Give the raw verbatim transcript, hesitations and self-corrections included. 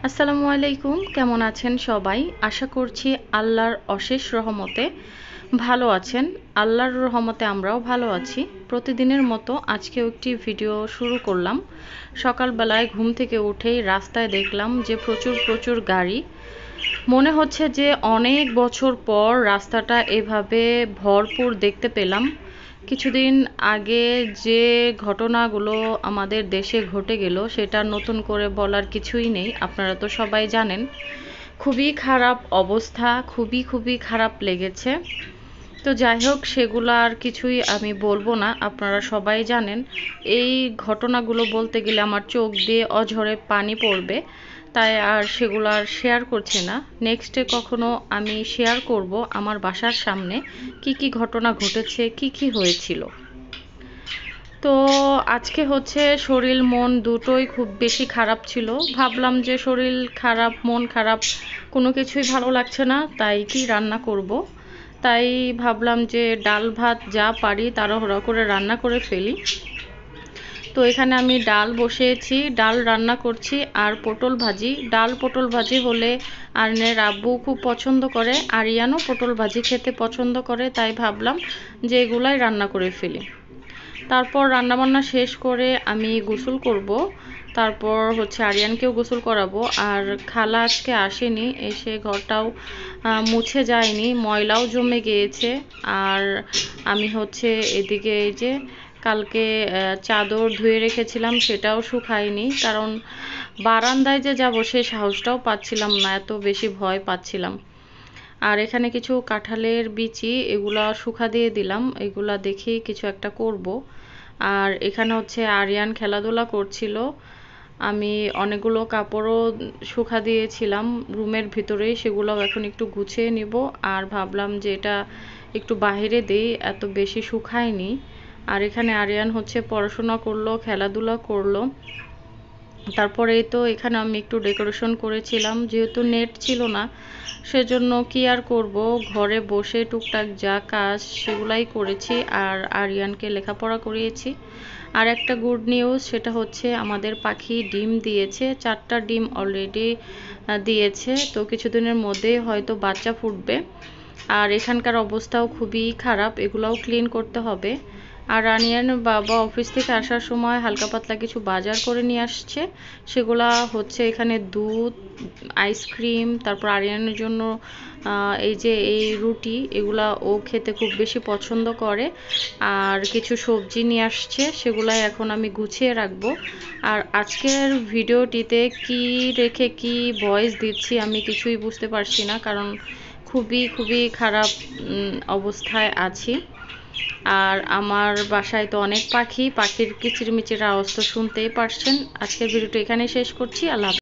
আসসালামু আলাইকুম, কেমন আছেন সবাই? আশা করছি আল্লাহর অশেষ রহমতে ভালো আছেন। আল্লাহর রহমতে আমরাও ভালো আছি। প্রতিদিনের মতো আজকেও একটি ভিডিও শুরু করলাম। সকালবেলায় ঘুম থেকে উঠেই রাস্তায় দেখলাম যে প্রচুর প্রচুর গাড়ি। মনে হচ্ছে যে অনেক বছর পর রাস্তাটা এভাবে ভরপুর দেখতে পেলাম। কিছুদিন আগে যে ঘটনাগুলো আমাদের দেশে ঘটে গেল সেটা নতুন করে বলার কিছুই নেই, আপনারা তো সবাই জানেন। খুবই খারাপ অবস্থা, খুবই খুবই খারাপ লেগেছে। তো যাই হোক, সেগুলো আর কিছুই আমি বলবো না, আপনারা সবাই জানেন। এই ঘটনাগুলো বলতে গেলে আমার চোখ দিয়ে অঝরে পানি পড়বে, তাই আর সেগুলো আর শেয়ার করছি না। নেক্সটে কখনো আমি শেয়ার করব আমার বাসার সামনে কি কি ঘটনা ঘটেছে, কি কি হয়েছিল। তো আজকে হচ্ছে শরীর মন দুটোই খুব বেশি খারাপ ছিল। ভাবলাম যে শরীর খারাপ, মন খারাপ, কোনো কিছুই ভালো লাগছে না, তাই কি রান্না করব। তাই ভাবলাম যে ডাল ভাত যা পারি তাড়াহুড়া করে রান্না করে ফেলি। তো এখানে আমি ডাল বসিয়েছি, ডাল রান্না করছি আর পটল ভাজি। ডাল পটল ভাজি হলে আরনের আব্বু খুব পছন্দ করে, আরিয়ানও পটল ভাজি খেতে পছন্দ করে, তাই ভাবলাম যে এগুলাই রান্না করে ফেলি। তারপর রান্নাবান্না শেষ করে আমি গোসল করব। তারপর হচ্ছে আরিয়ানকেও গোসল করাবো। আর খালা আজকে আসেনি, এসে ঘরটাও মুছে যায়নি, ময়লাও জমে গিয়েছে। আর আমি হচ্ছে এদিকে এই যে কালকে চাদর ধুয়ে রেখেছিলাম, সেটাও শুকায়নি, কারণ বারান্দায় যে যাব সে সাহসটাও পাচ্ছিলাম না, এত বেশি ভয় পাচ্ছিলাম। আর এখানে কিছু কাঁঠালের বিচি, এগুলা শুকা দিয়ে দিলাম, এগুলা দেখেই কিছু একটা করব। আর এখানে হচ্ছে আরিয়ান খেলাধুলা করছিল। আমি অনেকগুলো কাপড়ও শুকা দিয়েছিলাম রুমের ভিতরেই, সেগুলোও এখন একটু গুছিয়ে নিব। আর ভাবলাম যে এটা একটু বাইরে দেই, এত বেশি শুকায়নি। আর এখানে আরিয়ান হচ্ছে পড়াশোনা করলো, খেলাধুলা করলো। তারপরে তো এখানে আমি একটু ডেকোরেশন করেছিলাম, যেহেতু নেট ছিল না সেজন্য কি আর করব, ঘরে বসে টুকটাক যা কাজ সেগুলাই করেছি। আর আরিয়ানকে লেখাপড়া করিয়েছি। আর একটা গুড নিউজ, সেটা হচ্ছে আমাদের পাখি ডিম দিয়েছে, চারটা ডিম অলরেডি দিয়েছে। তো কিছুদিনের মধ্যে হয়তো বাচ্চা ফুটবে। আর এখানকার অবস্থাও খুবই খারাপ, এগুলাও ক্লিন করতে হবে। আর আরিয়ানের বাবা অফিস থেকে আসার সময় হালকা পাতলা কিছু বাজার করে নিয়ে আসছে, সেগুলা হচ্ছে এখানে দুধ, আইসক্রিম, তারপর আরিয়ানের জন্য এই যে এই রুটি, এগুলা ও খেতে খুব বেশি পছন্দ করে। আর কিছু সবজি নিয়ে আসছে, সেগুলাই এখন আমি গুছিয়ে রাখবো। আর আজকের ভিডিওটিতে কি রেখে কি ভয়েস দিচ্ছি আমি কিছুই বুঝতে পারছি না, কারণ খুবই খুবই খারাপ অবস্থায় আছি। আর আমার বাসায় তো অনেক পাখি, পাখির কিচিরমিচির আওয়াজ তো শুনতেই পারছেন। আজকের ভিডিওটা এখানেই শেষ করছি। আল্লাহ।